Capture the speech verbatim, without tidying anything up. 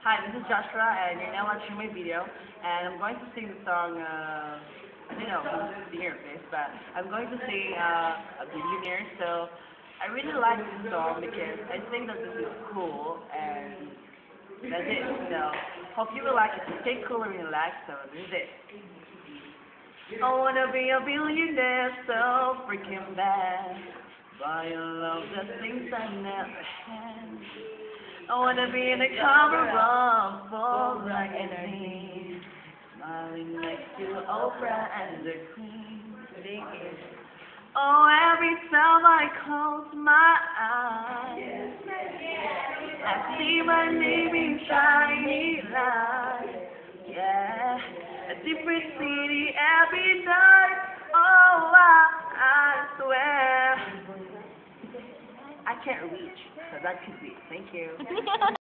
Hi, this is Joshua, and you're now watching my video, and I'm going to sing the song, uh, I don't know who's the singer of this, but I'm going to sing, uh, a Billionaire, so I really like this song because I think that this is cool, and that's it, so hope you will like it. Stay cool and relax, so this is it. I wanna be a billionaire so freaking bad, buy a love the things I never had. I wanna be in a cover of full like energy, smiling next to Oprah and the Queen. Oh, every time I close my eyes, I see my name in shiny lights. Yeah, a different city every night. Oh, I, I swear I can't reach, so that could be. Thank you.